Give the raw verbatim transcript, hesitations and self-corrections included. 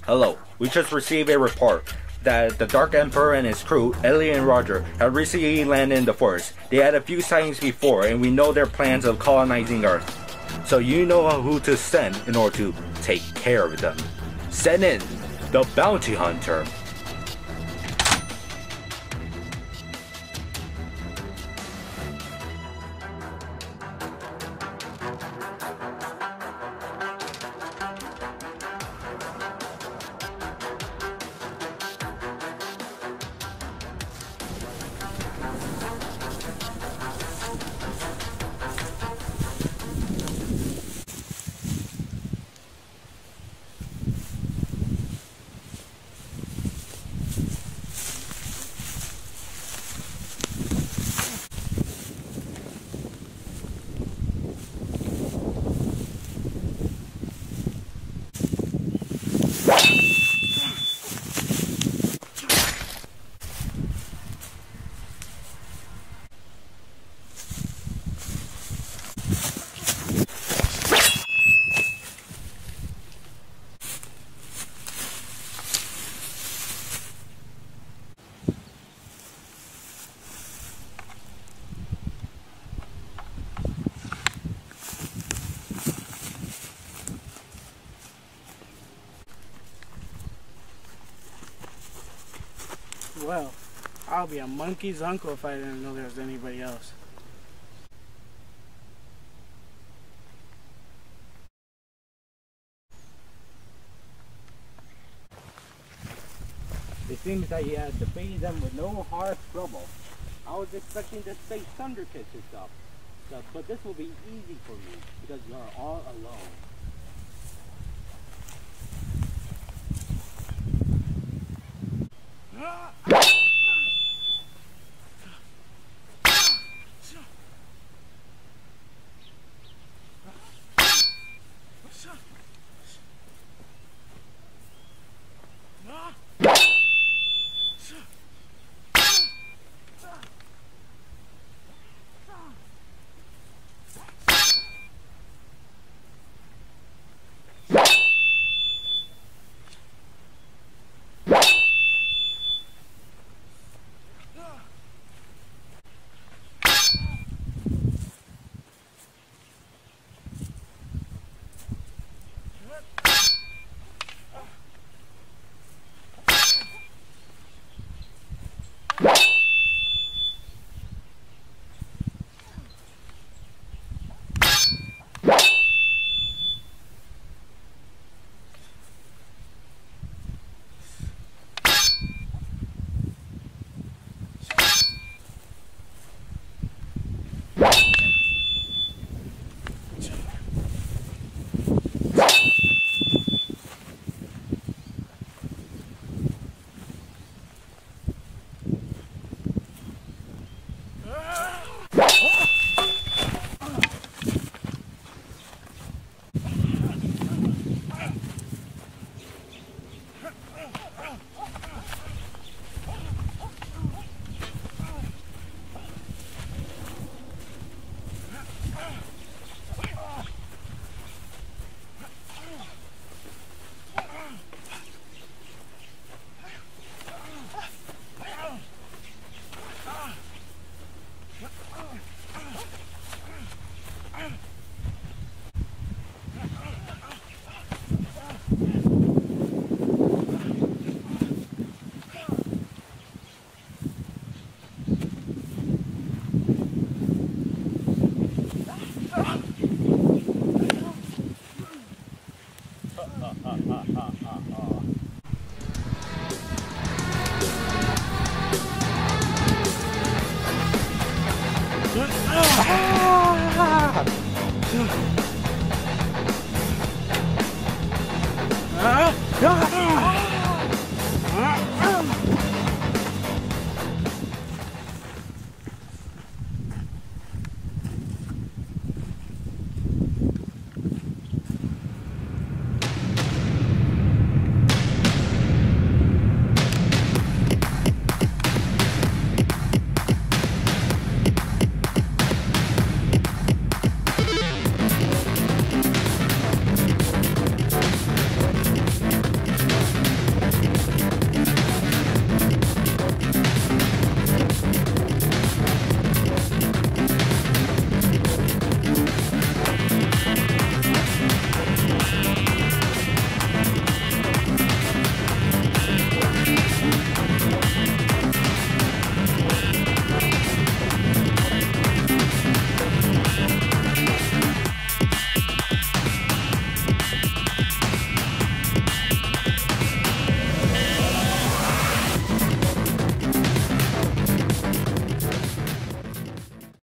Hello, we just received a report that the Dark Emperor and his crew, Ellie and Roger, have recently landed in the forest. They had a few sightings before, and we know their plans of colonizing Earth. So you know who to send in order to take care of them. Send in the Bounty Hunter. Well, I'll be a monkey's uncle if I didn't know there was anybody else. It seems that he has defeated them with no hard trouble. I was expecting to say thunder kiss and stuff, stuff, but this will be easy for me because you are all alone. Ah!